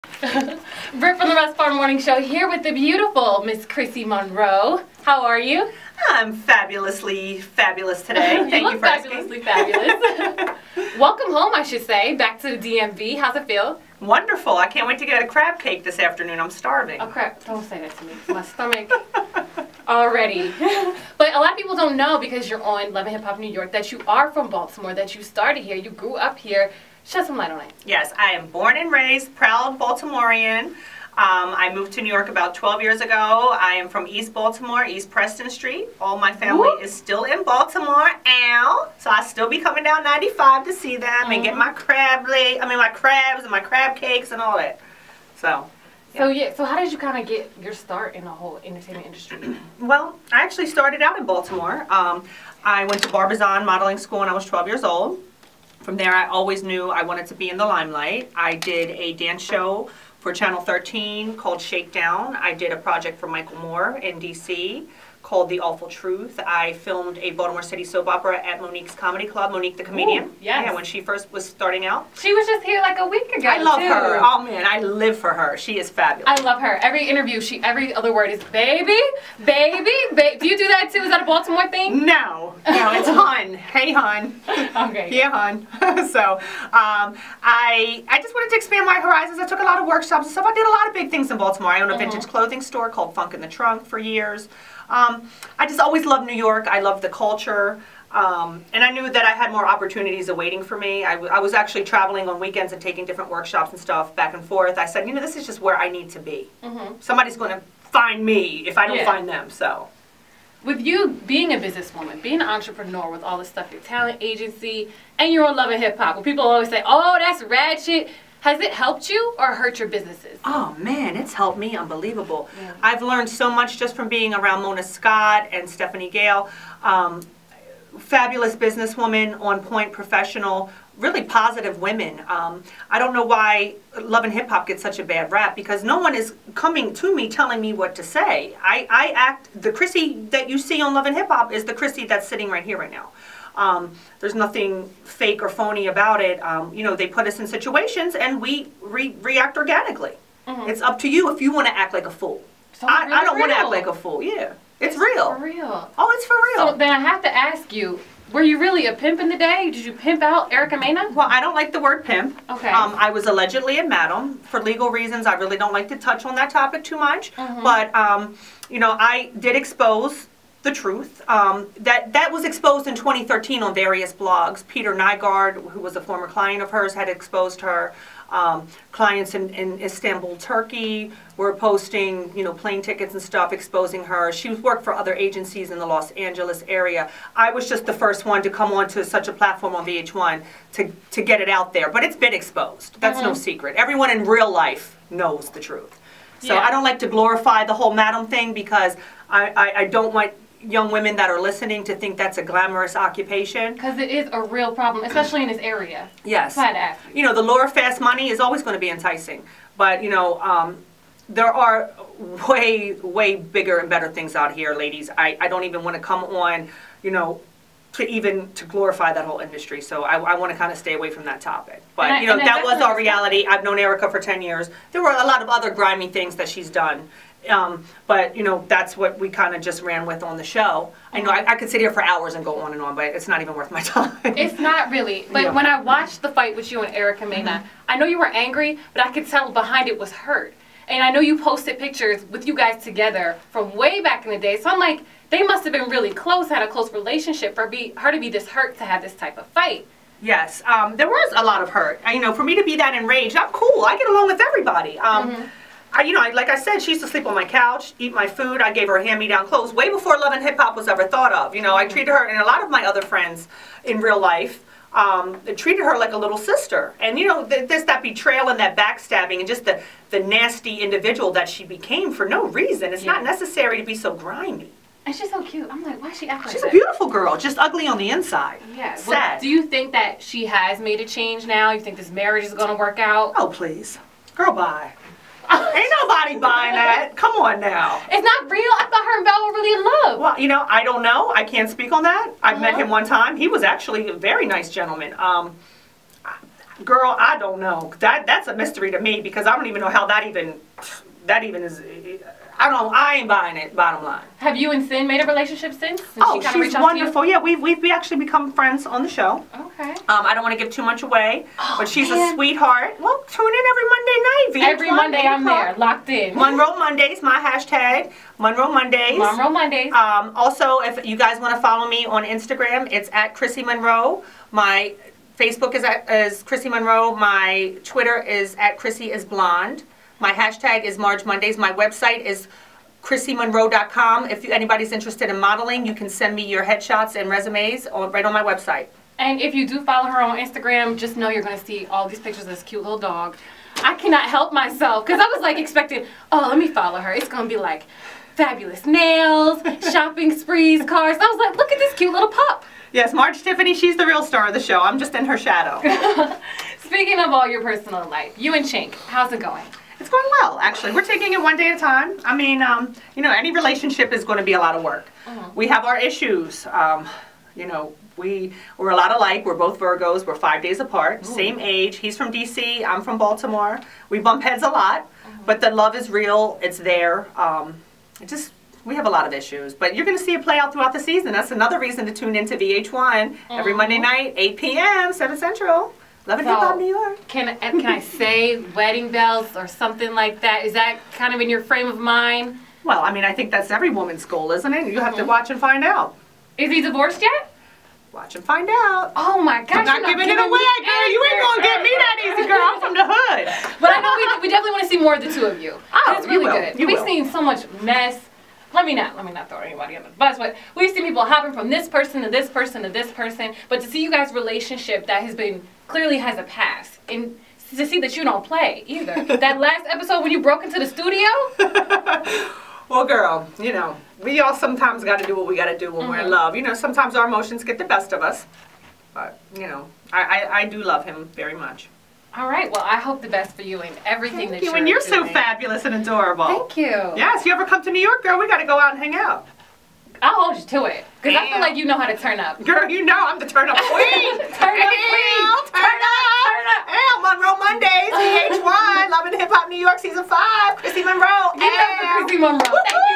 Britt from the Russ Farm Morning Show here with the beautiful Miss Chrissy Monroe. How are you? I'm fabulously fabulous today. Thank you for fabulously fabulous. Welcome home, I should say, back to the DMV. How's it feel? Wonderful. I can't wait to get a crab cake this afternoon. I'm starving. Oh crap, don't say that to me. My stomach already. But a lot of people don't know, because you're on Love and Hip Hop New York, that you are from Baltimore, that you started here, you grew up here. Shed some light on it. Yes, I am born and raised, proud Baltimorean. I moved to New York about 12 years ago. I am from East Baltimore, East Preston Street. All my family is still in Baltimore. Ow! So I still be coming down 95 to see them and get my my crabs and my crab cakes and all that. So. Yeah. So how did you kind of get your start in the whole entertainment industry? Well, I actually started out in Baltimore. I went to Barbizon Modeling School when I was 12 years old. From there, I always knew I wanted to be in the limelight. I did a dance show for Channel 13 called Shakedown. I did a project for Michael Moore in D.C. called The Awful Truth. I filmed a Baltimore City soap opera at Monique's Comedy Club, Monique the comedian. Ooh, yes. Yeah, when she first was starting out. She was just here like a week ago. I love her. Oh man, I live for her. She is fabulous. I love her. Every interview, every other word is baby, baby, baby. Do you do that too? Is that a Baltimore thing? No, it's hun. Hey hun. Okay. Yeah, hun. So I just wanted to expand my horizons. I took a lot of workshops and stuff. I did a lot of big things in Baltimore. I own a vintage clothing store called Funk in the Trunk for years. I just always loved New York. I loved the culture. And I knew that I had more opportunities awaiting for me. I was actually traveling on weekends and taking different workshops and stuff back and forth. I said, you know, this is just where I need to be. Somebody's going to find me if I don't find them. So, with you being a businesswoman, being an entrepreneur with all this stuff, your talent agency, and your own Love and Hip Hop, where people always say, oh, that's rad shit. Has it helped you or hurt your businesses? Oh man, it's helped me unbelievable. Yeah. I've learned so much just from being around Mona Scott and Stephanie Gale. Fabulous businesswoman, on point, professional, really positive women. I don't know why Love and Hip Hop gets such a bad rap, because no one is coming to me telling me what to say. I act, the Chrissy that you see on Love and Hip Hop is the Chrissy that's sitting right here right now. There's nothing fake or phony about it. You know, they put us in situations and we react organically. It's up to you if you want to act like a fool. So I don't want to act like a fool. Yeah, it's real. For real. Oh, it's for real. So then I have to ask you, were you really a pimp in the day? Did you pimp out Erica Mena? Well, I don't like the word pimp. Okay. I was allegedly a madam. For legal reasons, I really don't like to touch on that topic too much. But, you know, I did expose the truth. That was exposed in 2013 on various blogs. Peter Nygaard, who was a former client of hers, had exposed her. Clients in Istanbul, Turkey were posting, you know, plane tickets and stuff exposing her. She worked for other agencies in the Los Angeles area. I was just the first one to come onto such a platform on VH1 to get it out there. But it's been exposed. That's no secret. Everyone in real life knows the truth. So I don't like to glorify the whole madam thing, because I don't want young women that are listening to think that's a glamorous occupation. Because it is a real problem, especially in this area. Yes. So I had to ask you. You know, the lure of fast money is always going to be enticing. But, you know, there are way, way bigger and better things out here, ladies. I don't even want to come on, you know, to glorify that whole industry. So I want to kind of stay away from that topic. But, you know, that was our reality. I've known Erica for 10 years. There were a lot of other grimy things that she's done. But, you know, that's what we kind of just ran with on the show. I know I could sit here for hours and go on and on, but it's not even worth my time. It's not really. But when I watched the fight with you and Erica Mena, I know you were angry, but I could tell behind it was hurt. And I know you posted pictures with you guys together from way back in the day. So I'm like, they must have been really close, had a close relationship for her to be this hurt to have this type of fight. Yes, there was a lot of hurt. You know, for me to be that enraged, I'm cool. I get along with everybody. You know, like I said, she used to sleep on my couch, eat my food. I gave her hand-me-down clothes way before Love and Hip Hop was ever thought of. You know, I treated her, and a lot of my other friends in real life, treated her like a little sister. And, you know, there's that betrayal and that backstabbing and just the nasty individual that she became for no reason. It's not necessary to be so grimy. And she's so cute. I'm like, why is she acting like that? She's a beautiful girl, just ugly on the inside. Yeah. Sad. Well, do you think that she has made a change now? You think this marriage is going to work out? Oh, please. Girl, bye. Ain't nobody buying that. Come on now. It's not real. I thought her and Val were really in love. Well, you know, I don't know. I can't speak on that. I've met him one time. He was actually a very nice gentleman. Girl, I don't know. That's a mystery to me because I don't even know how that even is. I ain't buying it, bottom line. Have you and Sin made a relationship since? She's wonderful. Yeah, we've actually become friends on the show. Okay. I don't want to give too much away, but she's a sweetheart. Well, tune in every Monday night. Every Monday I'm there, locked in. Monroe Mondays, my hashtag, Monroe Mondays. Monroe Mondays. Also, if you guys want to follow me on Instagram, it's at Chrissy Monroe. My Facebook is Chrissy Monroe. My Twitter is at Chrissy is Blonde. My hashtag is Marge Mondays. My website is ChrissyMonroe.com. If anybody's interested in modeling, you can send me your headshots and resumes right on my website. And if you do follow her on Instagram, just know you're going to see all these pictures of this cute little dog. I cannot help myself because I was like expecting, oh, let me follow her. It's going to be like fabulous nails, shopping sprees, cars. I was like, look at this cute little pup. Yes, Marge Tiffany, she's the real star of the show. I'm just in her shadow. Speaking of all your personal life, you and Chink, how's it going? It's going well, actually. We're taking it one day at a time. I mean, you know, any relationship is going to be a lot of work. We have our issues. You know, we're a lot alike. We're both Virgos. We're 5 days apart. Same age. He's from D.C. I'm from Baltimore. We bump heads a lot, but the love is real. It's there. We have a lot of issues, but you're going to see it play out throughout the season. That's another reason to tune into VH1 every Monday night, 8 p.m., 7 Central. Love and Hip Hop New York. Can I say Wedding Bells or something like that? Is that kind of in your frame of mind? Well, I mean, I think that's every woman's goal, isn't it? You have to watch and find out. Is he divorced yet? Watch and find out. Oh my gosh. I'm not giving it away, girl. You ain't going to get me that easy, girl. I'm from the hood. But I know we definitely want to see more of the two of you. Oh, it's really good. We've seen so much mess. Let me not throw anybody under the bus, but we've seen people hopping from this person to this person to this person. But to see you guys' relationship that has been clearly has a past, and to see that you don't play either. That last episode when you broke into the studio. Well, girl, you know, we all sometimes got to do what we got to do when we're in love. You know, sometimes our emotions get the best of us. But, you know, I do love him very much. All right. Well, I hope the best for you and everything that you're doing. And you're so fabulous and adorable. Thank you. Yes, you ever come to New York, girl, we got to go out and hang out. I'll hold you to it. Because I feel like you know how to turn up. Girl, you know I'm the turn-up queen. Turn up queen. Turn up. And Monroe Mondays, VH1, Love and Hip Hop New York Season 5, Chrissy Monroe. Give it up for Chrissy Monroe. Thank you.